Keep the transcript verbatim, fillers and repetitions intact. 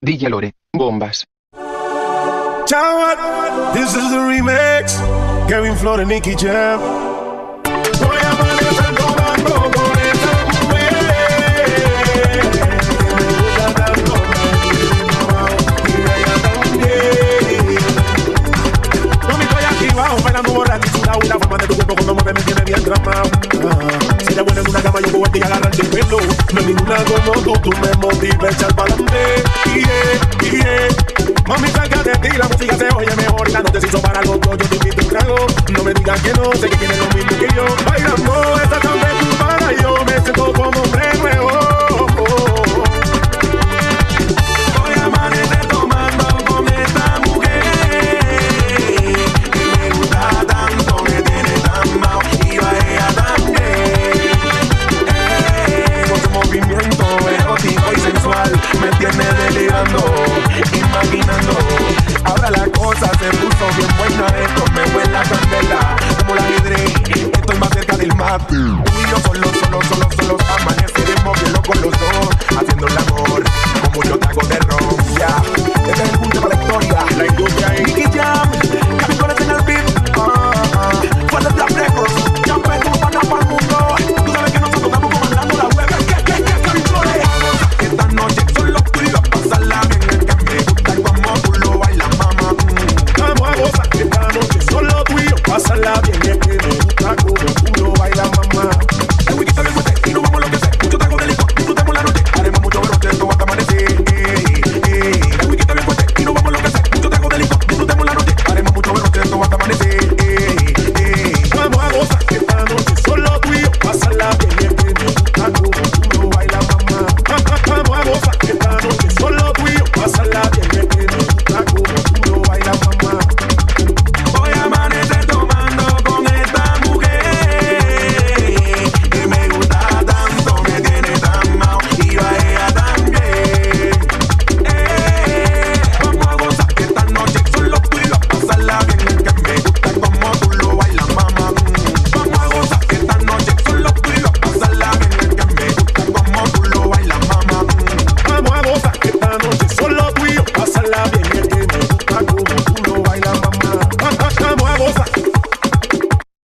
D J Lore, bombas. Chao, this is the remix. Kevin Flores, Nicky Jam. Voy a amanecer tomando con esta mujer. Me gusta tanto, y ella también. Mami, estoy activado, bailando borracho y sudado. Y la forma de tu cuerpo cuando mueve me tiene bien tramado. Si te vuelves en una cama, yo puedo verte y agarrarte el pelo. No hay ninguna como tú, tú me motivas a echar pa'lante. Yeah, yeah. Mami, cerca de ti la música se oye mejor. La noche se hizo para los dos, yo te invito un trago. No me digas que no, sé que tienes lo mismo que yo. Bailando esta tarde tú para yo me siento como hombre nuevo. Voy a amanecer tomando con esta mujer que me gusta tanto, me tiene tan mal y va ella también. Eh, con su movimiento erótico y sensual me tiene delirando, imaginando. Ahora la cosa se puso bien buena. Esto me huele la candela como la hidre. Estoy más cerca del mar. Tú y yo solos, solos, solos, solos. Amaneceremos bien locos los dos haciendo el amor.